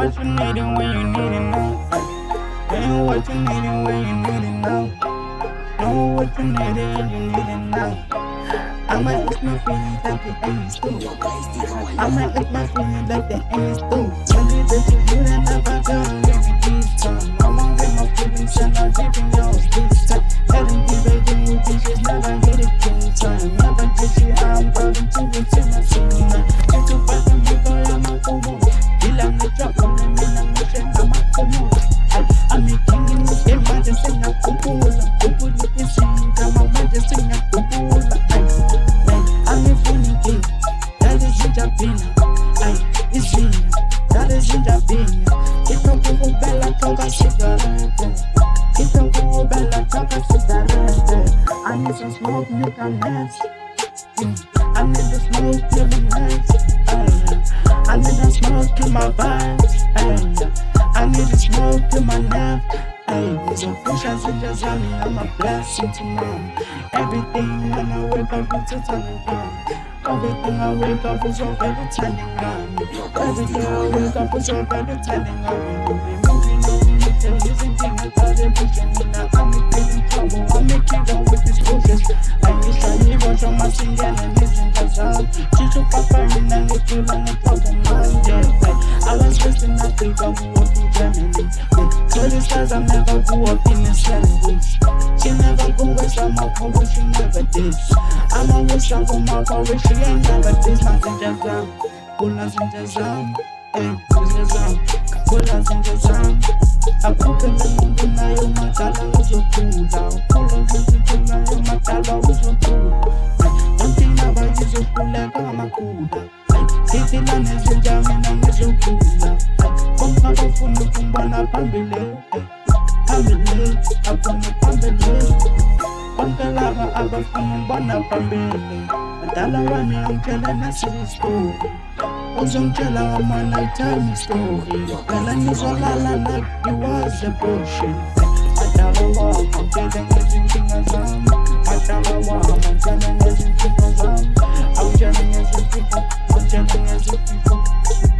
what you need and when you need it now. Know what you need and when you need it now. Know what you need and you need it now. I'ma eat my feelings like the end is through. I'ma eat my feelings like the end is through. Tell me that you do that never gonna leave me this time. I'ma get my feelings and I'll give you yours this time. Telling you that you bitches never hit it king time. Never get you how I'm going to return my soul now. You can fight them because I'm a fool. Feel I'm the drop on them and I'm wishing I'm a fool. I'm a king in this game, I just sing a fool. People you can see, I'm a man just sing a fool. I'm a funny kid, that is ginger bean. It's ginger, that is ginger bean. It's a cool bella talk a cigarette. It's a cool bella talk a cigarette. I need some smoke, you can dance. I need the smoke, give me nice. I need the smoke to my vibes. I need the smoke to my nap. It's a push as it just on me, I'm a blessing to mom. Everything when I wake up it's a turning on. Everything I wake up is already turning on. Everything I wake up is already turning on. Moving on, you're using things without them pushing me now. I'm making trouble, I'm making down with these pushes. I used to live on some singing and listening to sound. She's a papa in and it's still on the top of mine, yeah. I was just in Africa, who was in Germany. So the stars I never grew up in the sandwich. She never go west on my cover, she never did. I'm always strong for my cover, she ain't never did. Nothing just down, pullers in the zone. Pullers in the zone. I cook in the moon, now you're my dollar, was a cool down. Pullers in the zone, now you're my dollar, was a cool. Don't think about you, so cool like I'm a cool down. Sitting on his jamming and it's so cool down. Come back from the Kumbana family. Family, I'm from the family. Lava, I'm from the Kumbana family. Madala, I'm telling a silly story. I'm telling a nighttime story. Telling me so like you was a bullshit. I'm telling everything as I'm. I'm telling everything as I'm. I'm telling everything. I'm telling everything.